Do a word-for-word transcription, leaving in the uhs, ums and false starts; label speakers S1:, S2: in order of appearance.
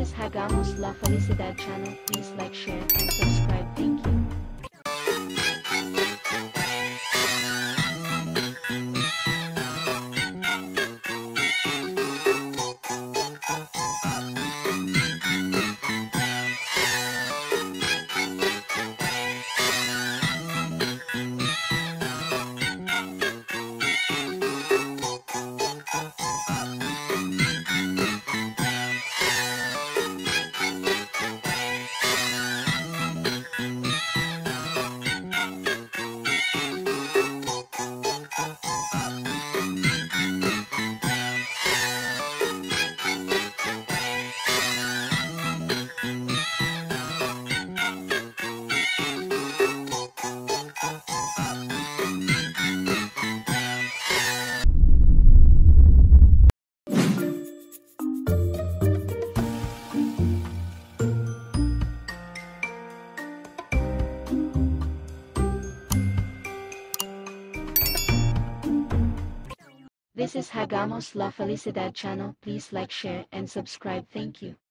S1: is Hagamos La Felicidad channel. Please like, share, and subscribe. Thank you. This is Hagamos La Felicidad channel. Please like, share, and subscribe. Thank you.